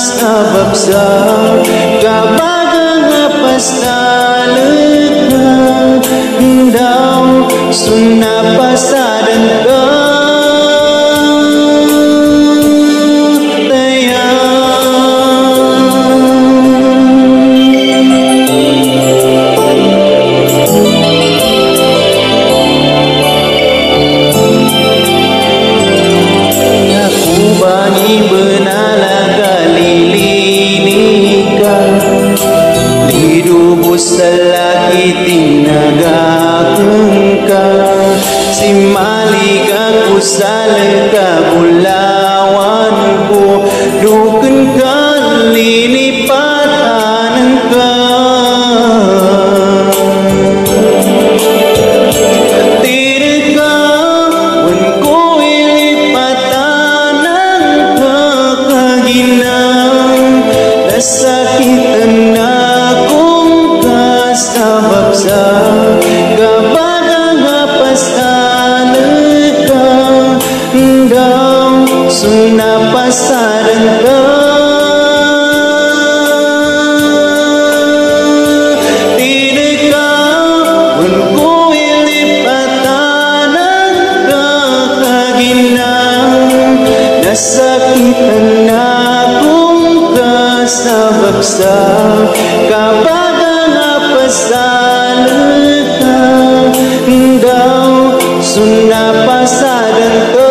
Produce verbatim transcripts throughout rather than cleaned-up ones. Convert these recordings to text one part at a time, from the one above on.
sabab sa kabagang pastalika daw sunapasadan ka bani benala galilinika dirubus selaki tinaga kengka si malika kusalka bulawanku duken kali lipat anengka sakitan akong kasabab sa kabagang pastalika daw sunapasadan ka tinikawan ko ilipatan ang kakaginang nasakitan akong sabab sa kabagang pastalika daw sunapasadan ka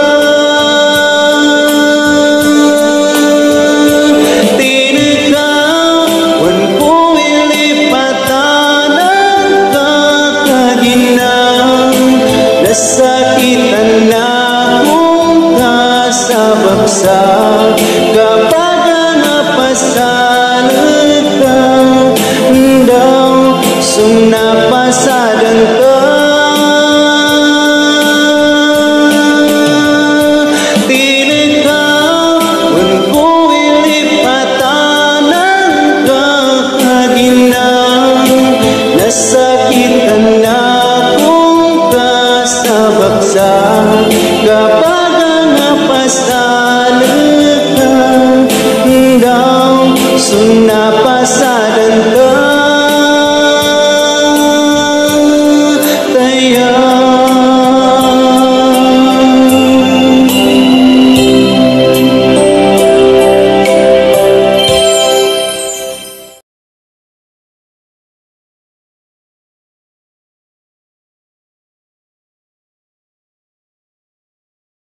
tinikawan ko ilipatan ang kakaginang nasakitan akong kasabab sa kabagang pastalika daw sunapasadan ka tinikawan ko ilipatan ang kakaginang nasakitan akong kasabab sa kabagang pastalika daw sun